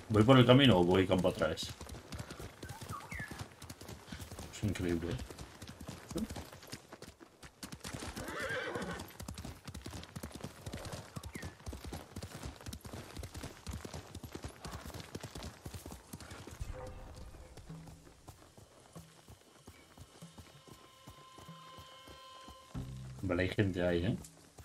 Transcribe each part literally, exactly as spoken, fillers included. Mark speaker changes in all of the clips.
Speaker 1: ¿Voy por el camino o voy campo atrás? Es increíble, ¿eh? Vale, hay gente ahí, ¿eh?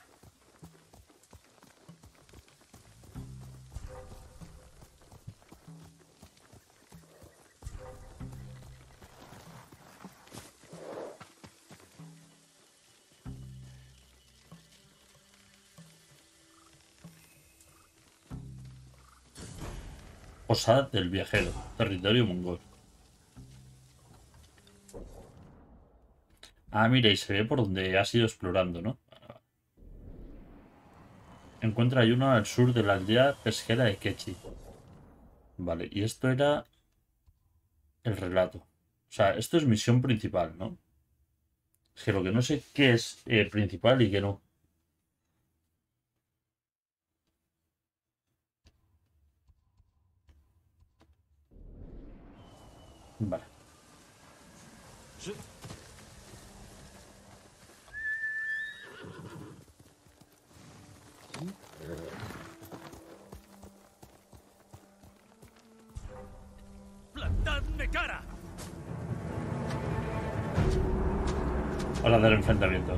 Speaker 1: Posada del viajero, territorio mongol. Ah, mira, y se ve por donde has ido explorando, ¿no? Encuentra ayuno al sur de la aldea pesquera de Kechi. Vale, y esto era el relato. O sea, esto es misión principal, ¿no? Es que lo que no sé qué es eh, principal y qué no. Vale.
Speaker 2: ¡Plantadme cara!
Speaker 1: Hora del enfrentamiento.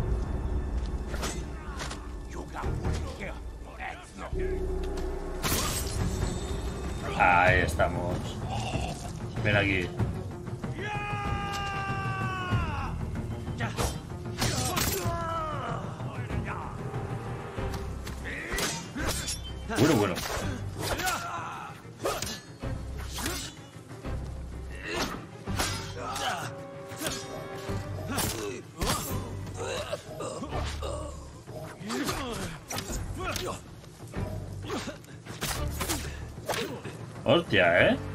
Speaker 1: Ahí estamos. Ven aquí. Bueno, bueno. Hostia, ¿eh?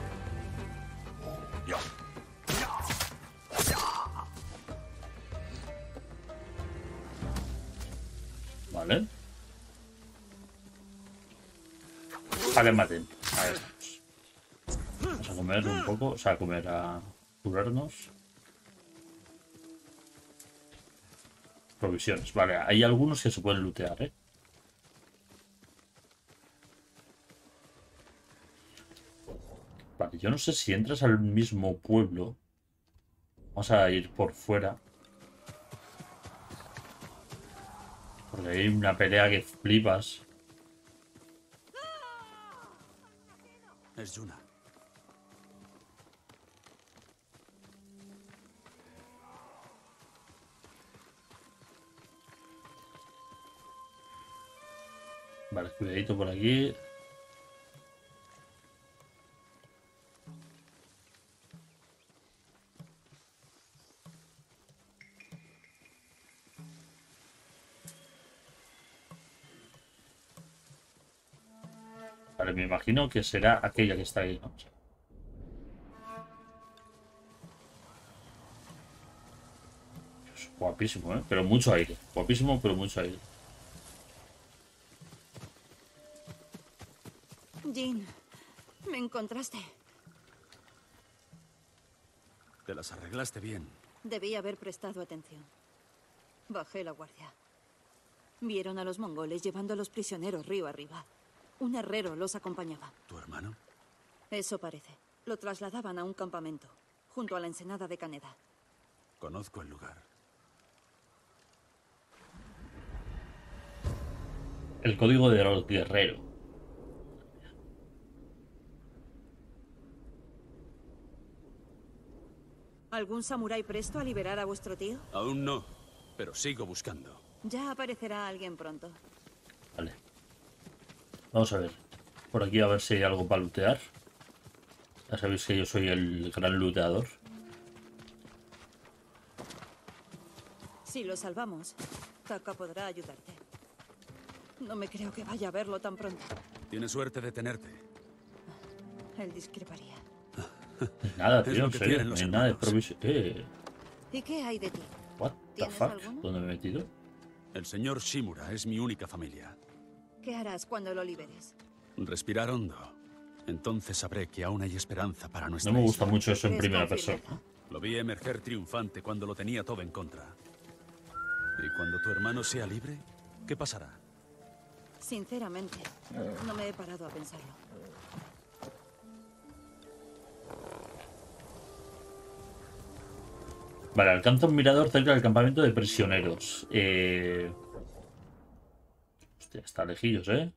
Speaker 1: Vale. Para que maten. Ahí estamos. Vamos a comer un poco. O sea, a comer a curarnos. Provisiones. Vale, hay algunos que se pueden lootear, ¿eh? Vale, yo no sé si entras al mismo pueblo. Vamos a ir por fuera. Porque hay una pelea que flipas.
Speaker 2: Es Yuna.
Speaker 1: Vale, cuidadito por aquí. Vale, me imagino que será aquella que está ahí, ¿no? Es guapísimo, ¿eh? Pero mucho aire. Guapísimo, pero mucho aire.
Speaker 3: Jin, me encontraste.
Speaker 2: Te las arreglaste bien.
Speaker 3: Debí haber prestado atención. Bajé la guardia. Vieron a los mongoles llevando a los prisioneros río arriba. Un herrero los acompañaba.
Speaker 2: ¿Tu hermano?
Speaker 3: Eso parece. Lo trasladaban a un campamento, junto a la ensenada de Kaneda.
Speaker 2: Conozco el lugar.
Speaker 1: El código de los guerreros.
Speaker 3: ¿Algún samurái presto a liberar a vuestro tío?
Speaker 2: Aún no, pero sigo buscando.
Speaker 3: Ya aparecerá alguien pronto.
Speaker 1: Vale. Vamos a ver. Por aquí a ver si hay algo para lootear. Ya sabéis que yo soy el gran looteador.
Speaker 3: Si lo salvamos, Taka podrá ayudarte. No me creo que vaya a verlo tan pronto.
Speaker 2: Tienes suerte de tenerte.
Speaker 3: Él discreparía.
Speaker 1: Nada,
Speaker 2: Es
Speaker 1: tío,
Speaker 2: lo
Speaker 1: en
Speaker 2: que
Speaker 1: serio.
Speaker 2: tienen
Speaker 1: No
Speaker 2: los
Speaker 1: hay nada de
Speaker 2: hermanos.
Speaker 1: provisión. Eh,
Speaker 3: ¿Y qué hay de ti?
Speaker 1: what the
Speaker 3: ¿Tienes
Speaker 1: fuck?
Speaker 3: alguno?
Speaker 1: ¿Dónde me he metido?
Speaker 2: El señor Shimura es mi única familia.
Speaker 3: ¿Qué harás cuando lo liberes?
Speaker 2: Respirar hondo. Entonces sabré que aún hay esperanza para nuestra
Speaker 1: No me gusta
Speaker 2: isla.
Speaker 1: mucho eso en
Speaker 3: ¿Crees
Speaker 1: primera
Speaker 3: con
Speaker 1: persona.
Speaker 3: firmeza?
Speaker 2: Lo vi emerger triunfante cuando lo tenía todo en contra. ¿Y cuando tu hermano sea libre, qué pasará?
Speaker 3: Sinceramente, no me he parado a pensarlo.
Speaker 1: Vale, alcanza un mirador cerca del campamento de prisioneros. Eh... Hostia, está lejillos, ¿eh?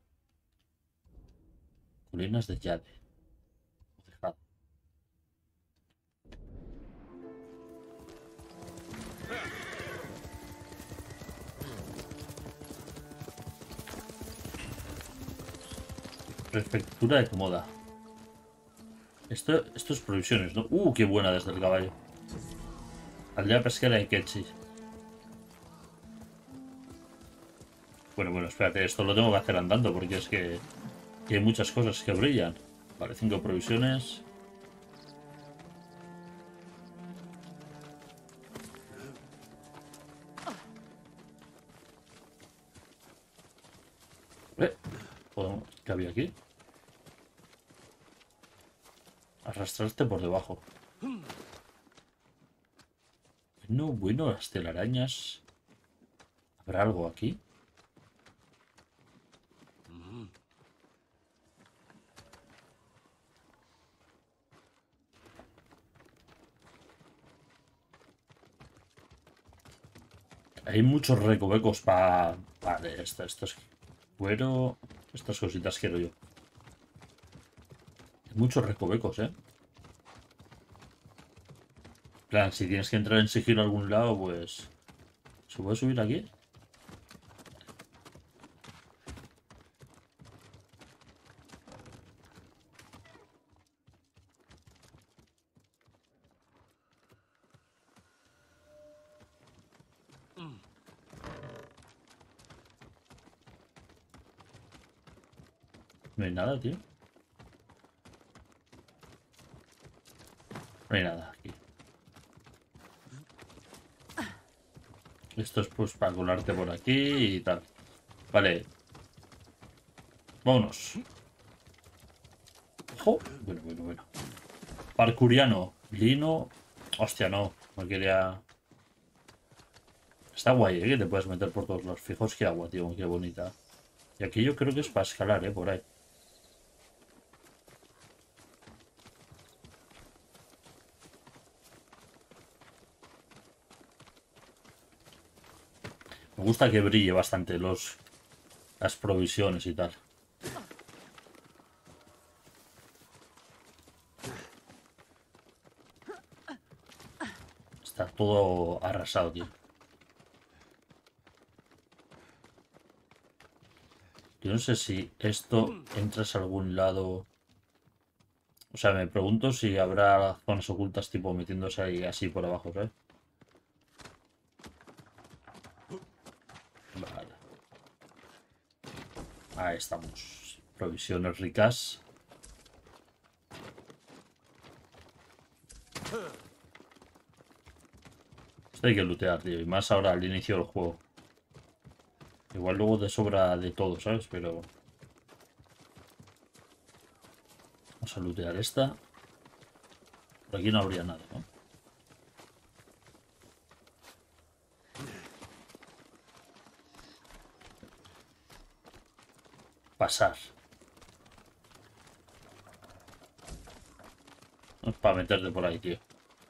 Speaker 1: Colinas de Yade. Dejad. Prefectura de Komoda. Esto, esto es provisiones, ¿no? Uh, qué buena desde el caballo. Aldea pesquera de Kechi. Bueno, bueno, espérate, esto lo tengo que hacer andando porque es que, que hay muchas cosas que brillan. Vale, cinco provisiones. Eh, ¿podemos- ¿Qué había aquí? Arrastrarte por debajo. Bueno, bueno, las telarañas. ¿Habrá algo aquí? Hay muchos recovecos para... Vale, esto, esto es cuero. Estas cositas quiero yo. Hay muchos recovecos, ¿eh? En plan, si tienes que entrar en sigilo a algún lado, pues... ¿Se puede subir aquí? No hay nada, tío. No hay nada aquí. Esto es pues para colarte por aquí y tal. Vale. Vámonos. Ojo. Bueno, bueno, bueno. Parcuriano. Lino. Hostia, no. No quería... Está guay, ¿eh? Que te puedes meter por todos los fijos. Qué agua, tío. Qué bonita. Y aquí yo creo que es para escalar, ¿eh? Por ahí. Me gusta que brille bastante los... las provisiones y tal. Está todo arrasado, tío. Yo no sé si esto entras a algún lado. O sea, me pregunto si habrá zonas ocultas tipo metiéndose ahí así por abajo, ¿sabes? Vale. Ahí estamos. Provisiones ricas. Esto hay que lootear, tío. Y más ahora al inicio del juego. Igual luego te sobra de todo, ¿sabes? Pero... Vamos a lootear esta. Por aquí no habría nada, ¿no? Pasar. No es para meterte por ahí, tío.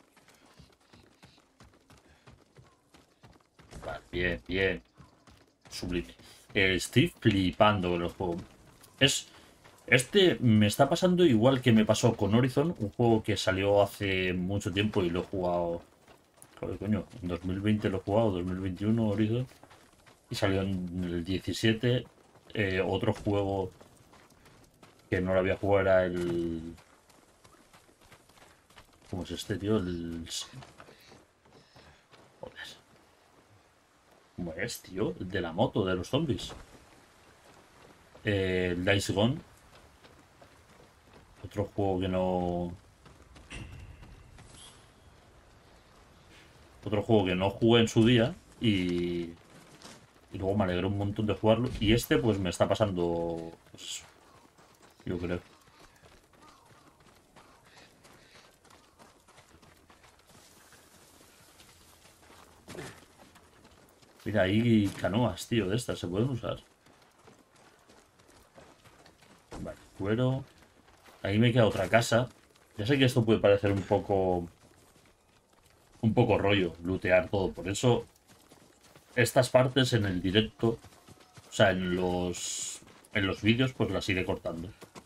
Speaker 1: Vale, bien, bien. Sublime. Eh, estoy flipando con el juego. Es... Este me está pasando igual que me pasó con Horizon, un juego que salió hace mucho tiempo y lo he jugado... Joder, coño, en dos mil veinte lo he jugado, dos mil veintiuno Horizon. Y salió en el diecisiete. Eh, otro juego que no lo había jugado era el... ¿Cómo es este, tío? El... Joder. ¿Cómo es, tío? El de la moto, de los zombies. Eh, el Days Gone. Otro juego que no... Otro juego que no jugué en su día y... Y luego me alegré un montón de jugarlo. Y este pues me está pasando... Pues, yo creo. Mira, hay canoas, tío, de estas. ¿Se pueden usar? Vale, cuero. Ahí me queda otra casa. Ya sé que esto puede parecer un poco... Un poco rollo, lootear todo. Por eso, estas partes en el directo, o sea, en los... En los vídeos, pues las iré cortando.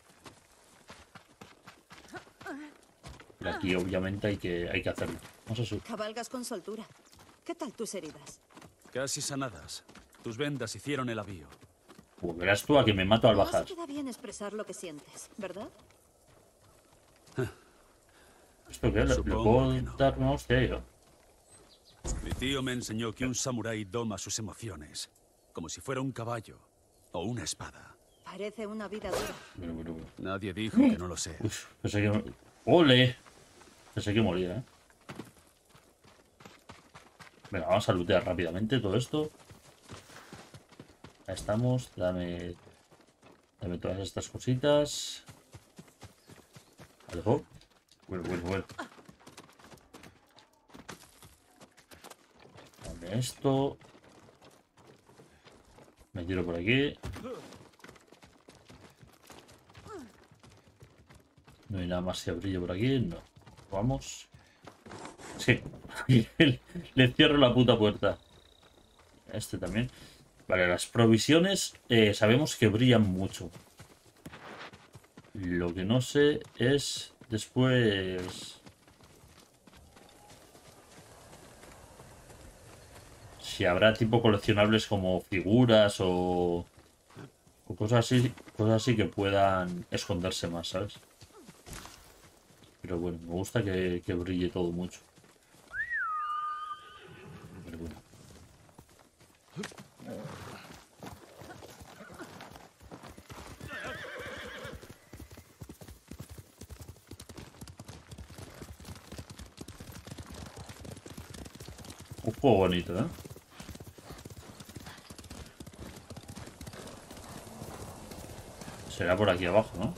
Speaker 1: Y aquí, obviamente, hay que, hay que hacerlo. Vamos a subir.
Speaker 3: Cabalgas con soltura. ¿Qué tal tus heridas?
Speaker 2: Casi sanadas. Tus vendas hicieron el avío.
Speaker 1: Pues verás tú a que me mato al
Speaker 3: No
Speaker 1: bajar.
Speaker 3: se queda bien expresar lo que sientes, ¿verdad?
Speaker 1: ¿Esto qué? ¿Le, le
Speaker 2: Supongo
Speaker 1: puedo
Speaker 2: que no.
Speaker 1: dar una hostia yo?
Speaker 2: Mi tío me enseñó que un samurái doma sus emociones, como si fuera un caballo o una espada.
Speaker 3: Parece una vida dura.
Speaker 1: Bueno, bueno, bueno.
Speaker 2: Nadie dijo que no lo sea.
Speaker 1: Uf, pensé que... ¡Ole! Pensé que moría, ¿eh? Venga, vamos a lootear rápidamente todo esto. Ahí estamos. Dame... Dame todas estas cositas. Vale, oh. Bueno, bueno, bueno. Dame esto. Me tiro por aquí. No hay nada más que brillo por aquí. No. Vamos. Sí. Le cierro la puta puerta. Este también. Vale, las provisiones eh, sabemos que brillan mucho. Lo que no sé es después... Si habrá tipo coleccionables como figuras o... O cosas así, cosas así que puedan esconderse más, ¿sabes? Pero bueno, me gusta que, que brille todo mucho. Pero bueno. Un juego bonito, ¿eh? Será por aquí abajo, ¿no?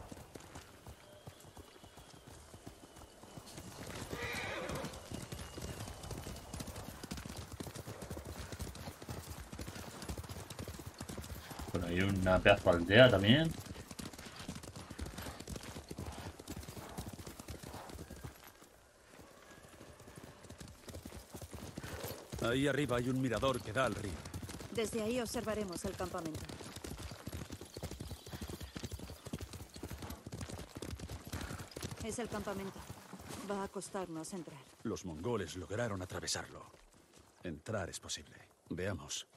Speaker 1: Bueno, hay una pedazo de aldea también.
Speaker 2: Ahí arriba hay un mirador que da al río.
Speaker 3: Desde ahí observaremos el campamento. Es el campamento. Va a costarnos entrar.
Speaker 2: Los mongoles lograron atravesarlo. Entrar es posible. Veamos.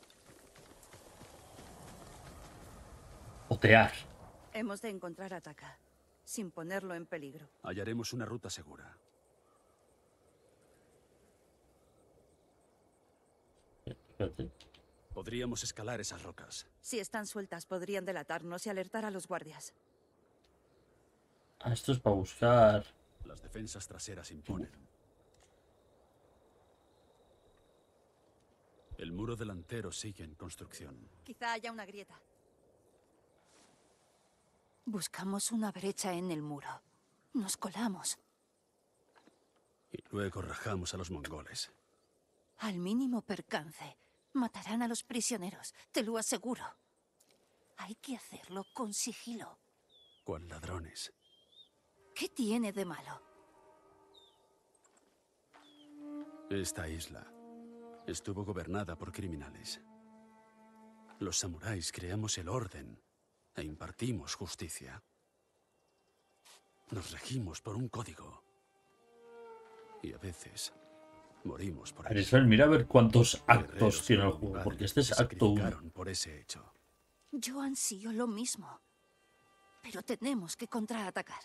Speaker 1: Otear.
Speaker 3: Hemos de encontrar a Taka, sin ponerlo en peligro.
Speaker 2: Hallaremos una ruta segura.
Speaker 1: Espérate.
Speaker 2: Podríamos escalar esas rocas.
Speaker 3: Si están sueltas, podrían delatarnos y alertar a los guardias.
Speaker 1: Ah, esto es para buscar...
Speaker 2: Las defensas traseras imponen. El muro delantero sigue en construcción.
Speaker 3: Quizá haya una grieta. Buscamos una brecha en el muro. Nos colamos.
Speaker 2: Y luego rajamos a los mongoles.
Speaker 3: Al mínimo percance, matarán a los prisioneros, te lo aseguro. Hay que hacerlo con sigilo.
Speaker 2: ¿Cuál ladrones?
Speaker 3: ¿Qué tiene de malo?
Speaker 2: Esta isla estuvo gobernada por criminales. Los samuráis creamos el orden e impartimos justicia. Nos regimos por un código. Y a veces morimos por él.
Speaker 1: Arisfel, mira a ver cuántos actos
Speaker 2: Guerreros
Speaker 1: tiene el
Speaker 2: como mi
Speaker 1: juego,
Speaker 2: padre
Speaker 1: porque este es
Speaker 2: se
Speaker 1: acto uno.
Speaker 2: sacrificaron por ese hecho.
Speaker 3: Yo ansío lo mismo. Pero tenemos que contraatacar.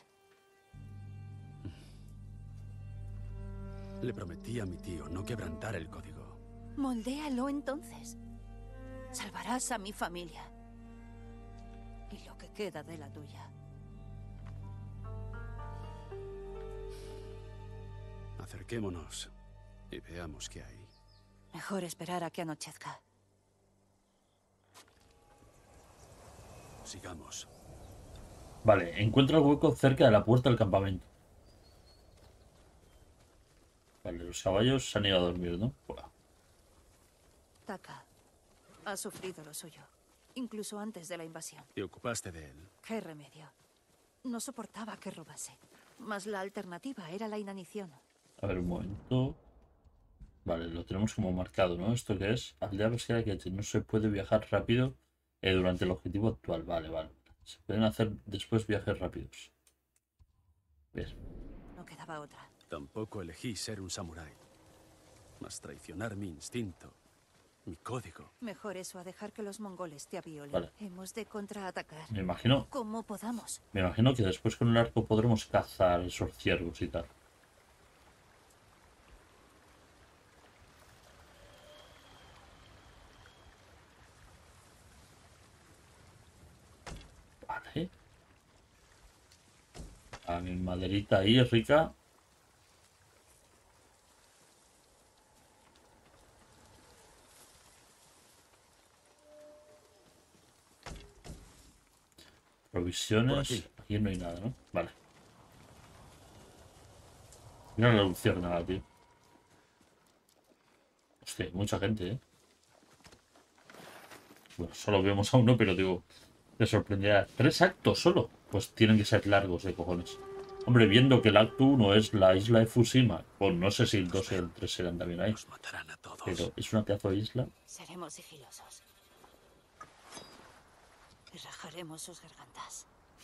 Speaker 2: Le prometí a mi tío no quebrantar el código.
Speaker 3: Moldéalo entonces. Salvarás a mi familia. Y lo que queda de la tuya.
Speaker 2: Acerquémonos y veamos qué hay.
Speaker 3: Mejor esperar a que anochezca.
Speaker 2: Sigamos.
Speaker 1: Vale, encuentra el hueco cerca de la puerta del campamento. Vale, los caballos se han ido a dormir, ¿no? Buah.
Speaker 3: Ha sufrido lo suyo, incluso antes de la invasión.
Speaker 2: ¿Te ocupaste de él?
Speaker 3: ¿Qué remedio? No soportaba que robase. Mas la alternativa era la inanición.
Speaker 1: A ver, un momento. Vale, lo tenemos como marcado, ¿no? ¿Esto qué es? Aldea pesquera que no se puede viajar rápido eh, durante el objetivo actual. Vale, vale. Se pueden hacer después viajes rápidos. Bien.
Speaker 3: No quedaba otra.
Speaker 2: Tampoco elegí ser un samurái. Mas traicionar mi instinto, mi código.
Speaker 3: Mejor eso a dejar que los mongoles te aviolen.
Speaker 1: Vale.
Speaker 3: Hemos de contraatacar.
Speaker 1: Me imagino,
Speaker 3: Como podamos.
Speaker 1: me imagino que después con el arco podremos cazar esos ciervos y tal. Vale. A mi maderita ahí rica. Provisiones.
Speaker 2: Aquí.
Speaker 1: Aquí no hay nada, ¿no? Vale. Mira la luciérnaga, tío. Hostia, mucha gente, ¿eh? Bueno, solo vemos a uno, pero digo, te sorprenderá. ¿Tres actos solo? Pues tienen que ser largos de cojones. Hombre, viendo que el acto uno es la isla de Fushima, pues no sé si el dos y el tres serán también ahí.
Speaker 2: Nos matarán a todos.
Speaker 1: Pero es una pedazo de isla.
Speaker 3: Seremos sigilosos. Y rajaremos sus gargantas.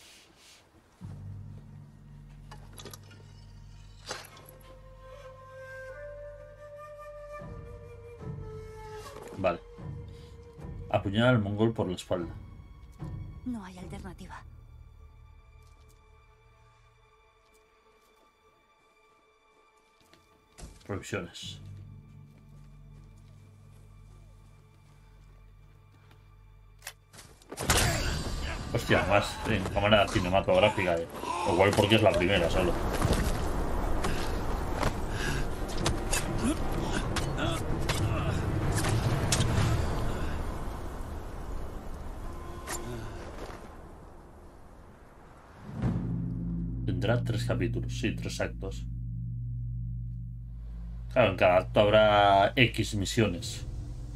Speaker 1: Vale. Apuñalar al mongol por la espalda.
Speaker 3: No hay alternativa.
Speaker 1: Provisiones. Hostia, más en cámara cinematográfica. Eh. Igual porque es la primera solo. Tendrá tres capítulos, sí, tres actos. Claro, en cada acto habrá X misiones.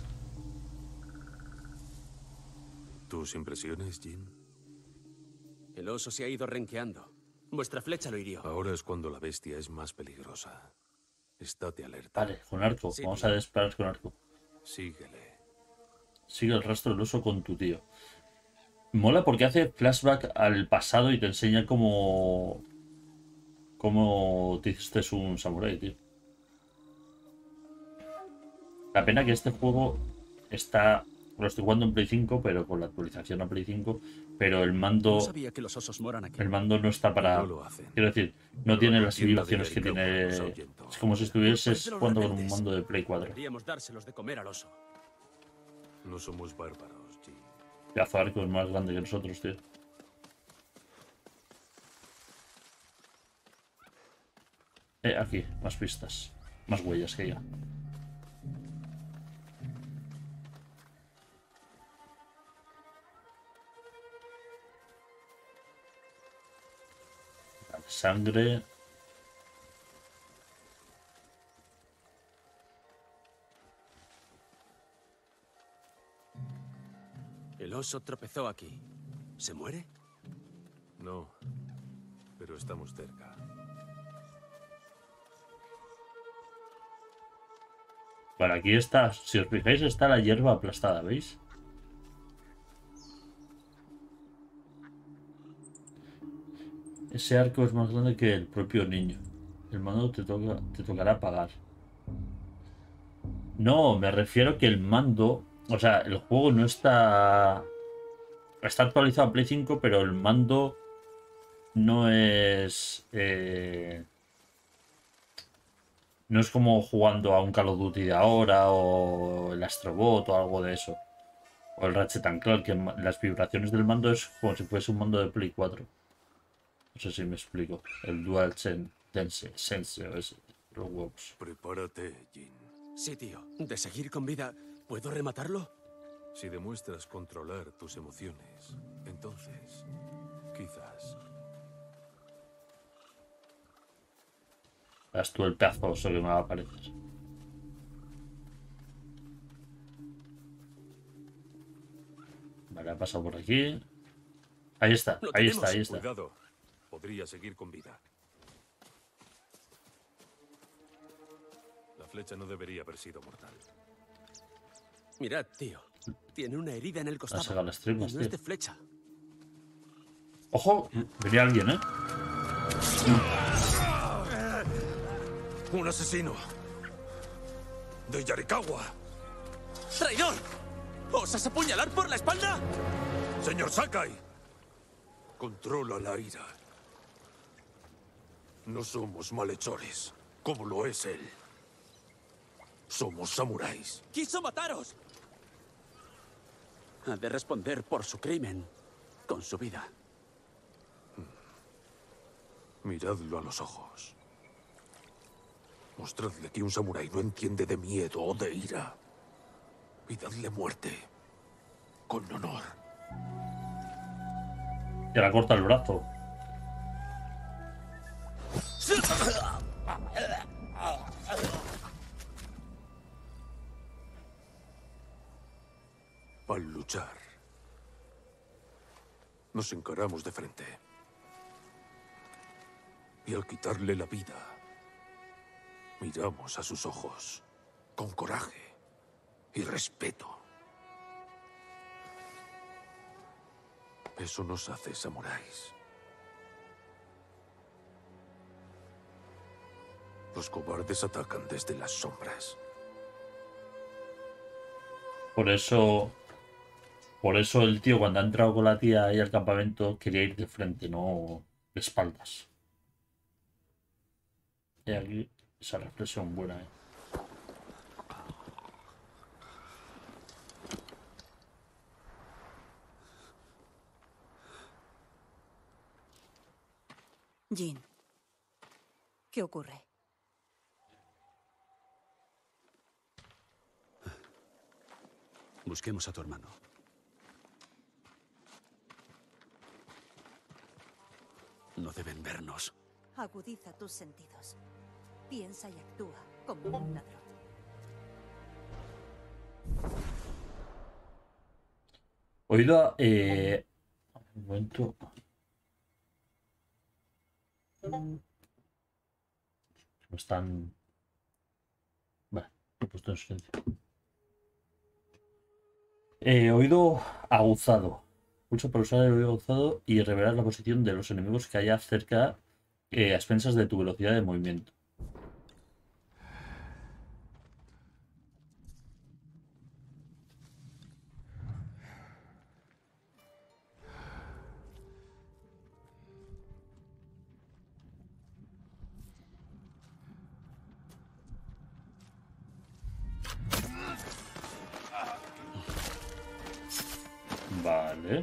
Speaker 4: ¿Tus impresiones, Jin?
Speaker 5: El oso se ha ido renqueando. Vuestra flecha lo hirió.
Speaker 4: Ahora es cuando la bestia es más peligrosa. Estate alerta.
Speaker 1: Vale, con arco.
Speaker 5: Sí,
Speaker 1: Vamos
Speaker 5: tío.
Speaker 1: a disparar con arco.
Speaker 4: Síguele.
Speaker 1: Sigue el rastro del oso con tu tío. Mola porque hace flashback al pasado y te enseña cómo... cómo te hiciste un samurái, tío. La pena que este juego está... Lo estoy jugando en Play cinco, pero con la actualización a Play cinco. Pero el mando...
Speaker 5: No sabía que los osos moran aquí.
Speaker 1: El mando no está para...
Speaker 4: No lo hacen.
Speaker 1: Quiero decir, no
Speaker 4: Pero
Speaker 1: tiene
Speaker 4: no
Speaker 1: las
Speaker 4: entiendo
Speaker 1: vibraciones
Speaker 4: de
Speaker 1: que
Speaker 4: ahí cómo
Speaker 1: tiene...
Speaker 4: los ahuyentó.
Speaker 1: Es como si
Speaker 5: Después
Speaker 1: estuvieses
Speaker 5: de los
Speaker 1: jugando con un
Speaker 5: rebeldes.
Speaker 1: mando de Play cuatro.
Speaker 5: Deberíamos dárselos de comer al oso.
Speaker 4: No somos bárbaros, Jin.
Speaker 1: Pedazo de arco es más grande que nosotros, tío. Eh, aquí, más pistas. Más huellas que ya. Vale, sangre.
Speaker 5: El oso tropezó aquí. ¿Se muere?
Speaker 4: No, pero estamos cerca.
Speaker 1: Vale, aquí está. Si os fijáis, está la hierba aplastada, ¿veis? Ese arco es más grande que el propio niño. El mando te, toca, te tocará pagar. No, me refiero que el mando... O sea, el juego no está... Está actualizado a Play cinco, pero el mando no es... Eh, no es como jugando a un Call of Duty de ahora o el Astrobot o algo de eso. O el Ratchet and Clank, que las vibraciones del mando es como si fuese un mando de Play cuatro. No sé si me explico. El Dual Sense, Sense o ese, los huevos.
Speaker 4: Prepárate, Jin.
Speaker 5: Sí, tío. De seguir con vida, ¿puedo rematarlo?
Speaker 4: Si demuestras controlar tus emociones, entonces, quizás.
Speaker 1: Verás tú el pedazo de oso que me va a aparecer. Vale, ha pasado por aquí. Ahí está,
Speaker 5: Lo
Speaker 1: ahí
Speaker 5: tenemos.
Speaker 1: está, ahí está.
Speaker 4: Cuidado. Podría seguir con vida. La flecha no debería haber sido mortal.
Speaker 5: Mirad, tío. Tiene una herida en el
Speaker 1: Ha
Speaker 5: costado.
Speaker 1: sacado las
Speaker 5: Y
Speaker 1: tripas,
Speaker 5: no
Speaker 1: tío.
Speaker 5: es de flecha.
Speaker 1: Ojo, venía alguien, ¿eh?
Speaker 4: ¡Un asesino! ¡De Yarikawa!
Speaker 5: ¡Traidor! ¿Osas apuñalar por la espalda?
Speaker 4: ¡Señor Sakai! Controla la ira. No somos malhechores, como lo es él. Somos samuráis.
Speaker 5: ¡Quiso mataros! Ha de responder por su crimen con su vida.
Speaker 4: Miradlo a los ojos. Mostradle que un samurái no entiende de miedo o de ira. Y dadle muerte. Con honor.
Speaker 1: Y ahora corta el brazo.
Speaker 4: Al luchar, nos encaramos de frente. Y al quitarle la vida, miramos a sus ojos con coraje y respeto. Eso nos hace samuráis. Los cobardes atacan desde las sombras.
Speaker 1: Por eso... Por eso el tío cuando ha entrado con la tía ahí al campamento quería ir de frente, no de espaldas. Y aquí esa reflexión buena, ¿eh?
Speaker 3: Jin, ¿qué ocurre?
Speaker 5: Busquemos a tu hermano. No deben vernos.
Speaker 3: Agudiza tus sentidos. Piensa y actúa como un ladrón.
Speaker 1: Oído, eh... un momento. Me están... Vale, lo he puesto en silencio. Eh, oído aguzado. Pulsa para usar el oído aguzado y revelar la posición de los enemigos que haya cerca eh, a expensas de tu velocidad de movimiento. Vale.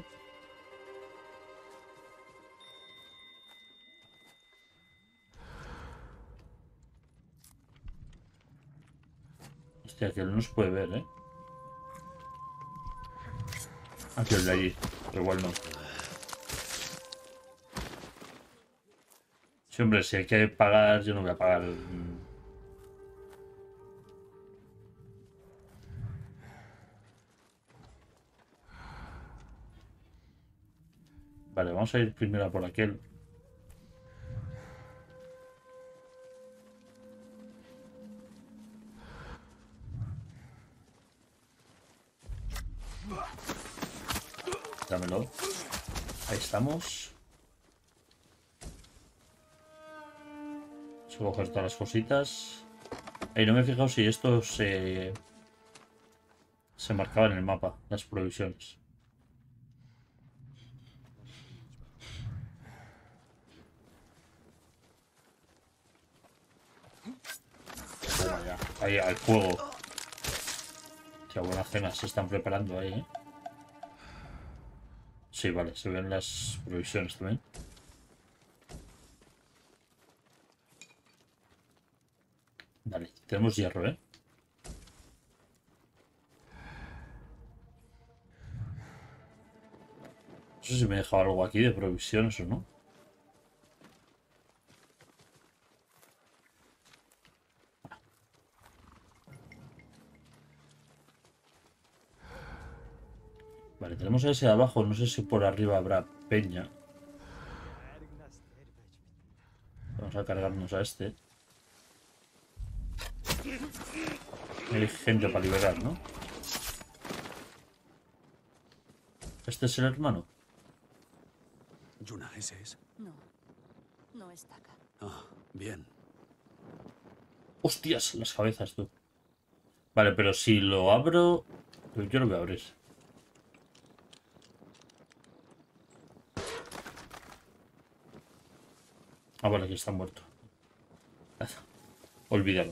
Speaker 1: Hostia, que él no nos puede ver, ¿eh? Aquí el de allí, pero igual no. Sí, hombre, si hay que pagar, yo no voy a pagar. mm. Vale, vamos a ir primero a por aquel. Dámelo. Ahí estamos. Vamos a coger todas las cositas. Ahí no me he fijado si esto se... Se marcaba en el mapa, las provisiones. Toma ya. Ahí, al fuego. Qué buenas cenas se están preparando ahí, ¿eh? Sí, vale, se ven las provisiones también. Vale, tenemos hierro, ¿eh? No sé si me he dejado algo aquí de provisiones o no. Vale, tenemos a ese de abajo. No sé si por arriba habrá peña. Vamos a cargarnos a este. Hay gente para liberar, ¿no? ¿Este es el hermano?
Speaker 2: Yuna, ese es.
Speaker 3: No, no está acá.
Speaker 2: Ah, bien.
Speaker 1: ¡Hostias! Las cabezas, tú. Vale, pero si lo abro... Pues yo lo voy a abrir. Ah, vale, que está muerto. Olvídalo.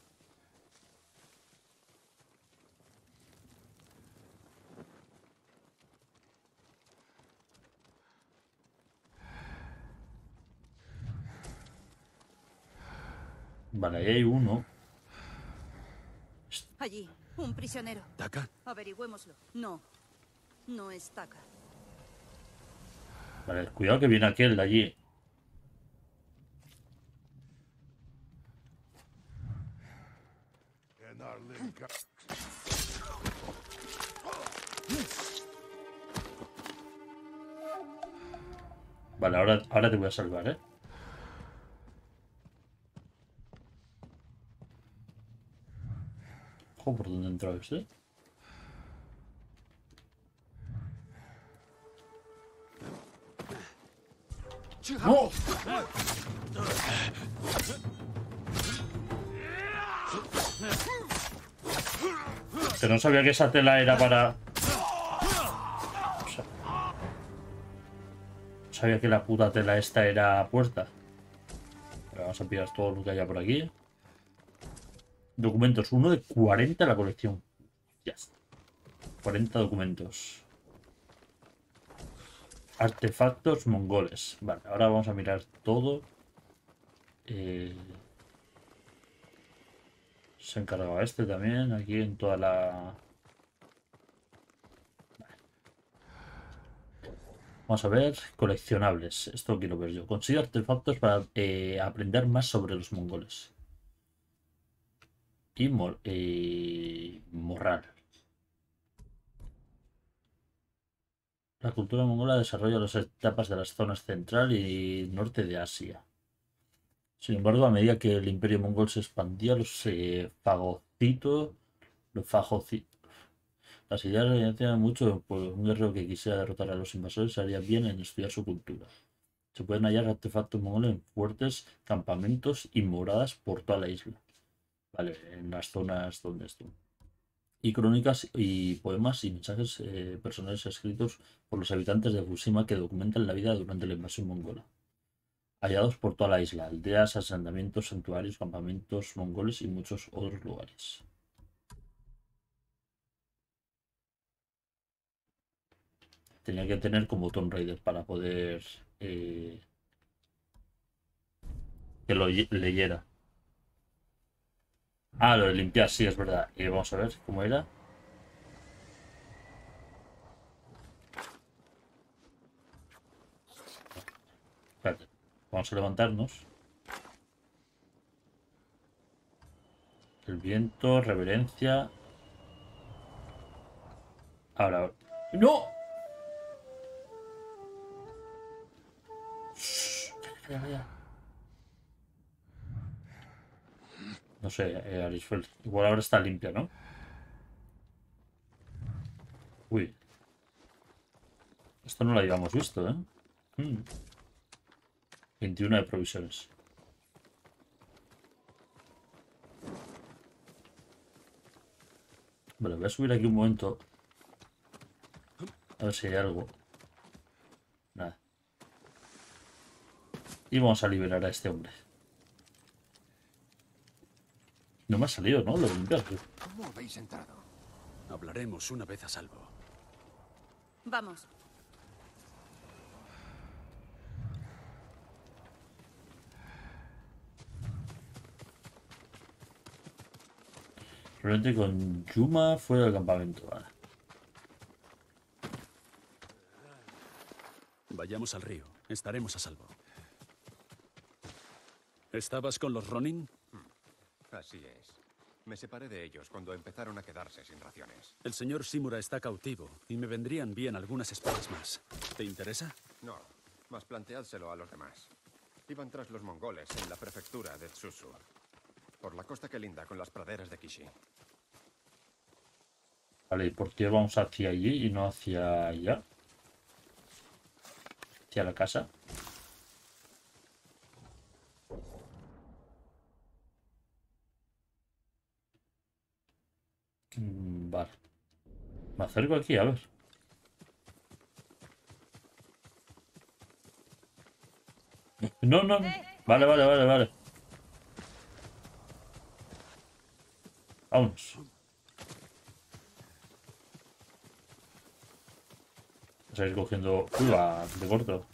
Speaker 1: Vale, ahí hay uno.
Speaker 3: Allí, un prisionero.
Speaker 2: ¿Taka?
Speaker 3: Averigüémoslo. No, no es Taka.
Speaker 1: Vale, cuidado que viene aquel de allí. Vale, ahora, ahora te voy a salvar, ¿eh? Ojo, ¿por dónde entró este? ¡No! Que no sabía que esa tela era para... O sea, no sabía que la puta tela esta era puerta. Pero vamos a pillar todo lo que haya por aquí. Documentos, uno de cuarenta la colección. Ya está. cuarenta documentos. Artefactos mongoles. Vale, ahora vamos a mirar todo. Eh... Se encargaba este también, aquí en toda la... Vale. Vamos a ver, coleccionables. Esto quiero ver yo. Consigue artefactos para eh, aprender más sobre los mongoles. Y mor eh, morral. La cultura mongola desarrolla las etapas de las zonas central y norte de Asia. Sin embargo, a medida que el imperio mongol se expandía, los eh, fagocitos, los fagocitos, las ideas evidencian mucho, pues un guerrero que quisiera derrotar a los invasores haría bien en estudiar su cultura. Se pueden hallar artefactos mongoles en fuertes, campamentos y moradas por toda la isla. Vale, en las zonas donde estuvo. Y crónicas y poemas y mensajes eh, personales escritos por los habitantes de Fukushima que documentan la vida durante la invasión mongola. Hallados por toda la isla, aldeas, asentamientos, santuarios, campamentos mongoles y muchos otros lugares. Tenía que tener como Tomb Raider para poder eh, que lo leyera. Ah, lo de limpiar, sí, es verdad. Y vamos a ver cómo era. Espérate. Vamos a levantarnos. El viento, reverencia. Ahora, ahora. ¡No! Calla, calla. No sé, eh, Arisfel. Igual ahora está limpia, ¿no? Uy. Esto no lo habíamos visto, ¿eh? Hmm. veintiuno de provisiones. Vale, voy a subir aquí un momento. A ver si hay algo. Nada. Y vamos a liberar a este hombre. No me ha salido, ¿no? Lo de limpiar.
Speaker 4: ¿Cómo habéis entrado?
Speaker 2: Hablaremos una vez a salvo.
Speaker 3: Vamos.
Speaker 1: Realmente con Yuma fuera del campamento. Vale.
Speaker 2: Vayamos al río. Estaremos a salvo. ¿Estabas con los Ronin?
Speaker 4: Así es.
Speaker 6: Me separé de ellos cuando empezaron a quedarse sin raciones.
Speaker 2: El señor Shimura está cautivo y me vendrían bien algunas espadas más. ¿Te interesa?
Speaker 6: No, más planteádselo a los demás. Iban tras los mongoles en la prefectura de Tsusu, por la costa que linda con las praderas de Kishi.
Speaker 1: Vale, ¿y por qué vamos hacia allí y no hacia allá? Hacia la casa. Mm, vale. Me acerco aquí, a ver. No, no, no. Vale, vale, vale, vale. Vámonos. Estáis cogiendo uva de corto.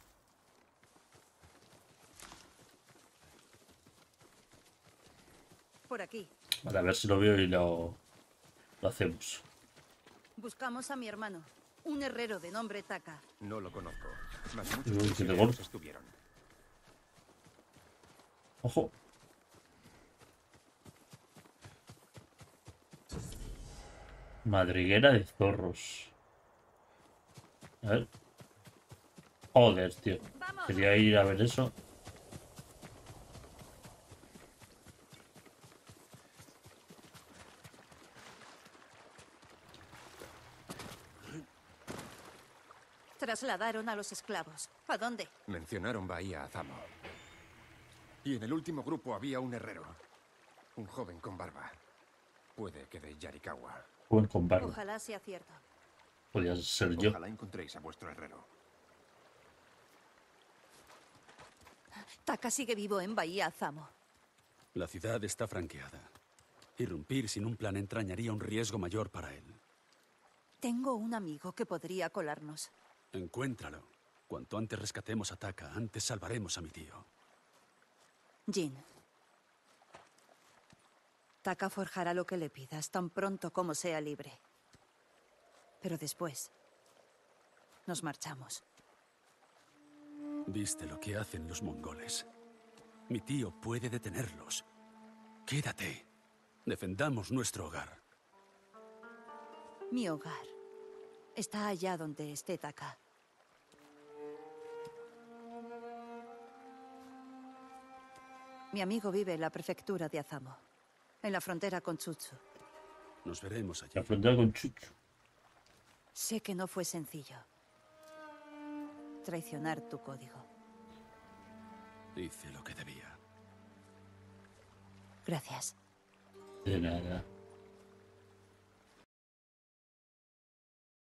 Speaker 3: Por aquí.
Speaker 1: Vale, a ver si lo veo y lo, lo hacemos.
Speaker 3: Buscamos a mi hermano, un herrero de nombre Taka.
Speaker 6: No lo conozco, mas
Speaker 1: Uy,
Speaker 6: muchos
Speaker 1: qué de
Speaker 6: prisioneros
Speaker 1: golpe.
Speaker 6: estuvieron.
Speaker 1: Ojo. Madriguera de zorros. A ver. Joder, tío. Quería ir a ver eso.
Speaker 3: Trasladaron a los esclavos. ¿A dónde?
Speaker 6: Mencionaron Bahía Azamo. Y en el último grupo había un herrero. Un joven con barba. Puede que de Yarikawa.
Speaker 1: Buen combate.
Speaker 3: Ojalá sea cierto.
Speaker 1: Podía ser yo.
Speaker 6: Ojalá encontréis a vuestro herrero.
Speaker 3: Taka sigue vivo en Bahía Azamo.
Speaker 2: La ciudad está franqueada. Irrumpir sin un plan entrañaría un riesgo mayor para él.
Speaker 3: Tengo un amigo que podría colarnos.
Speaker 2: Encuéntralo. Cuanto antes rescatemos a Taka, antes salvaremos a mi tío.
Speaker 3: Jin. Taka forjará lo que le pidas tan pronto como sea libre. Pero después nos marchamos.
Speaker 2: ¿Viste lo que hacen los mongoles? Mi tío puede detenerlos. Quédate. Defendamos nuestro hogar.
Speaker 3: Mi hogar está allá donde esté Taka. Mi amigo vive en la prefectura de Azamo, en la frontera con Tsutsu.
Speaker 2: Nos veremos allí.
Speaker 1: La frontera con Chucho.
Speaker 3: Sé que no fue sencillo traicionar tu código.
Speaker 2: Hice lo que debía.
Speaker 3: Gracias.
Speaker 1: De nada.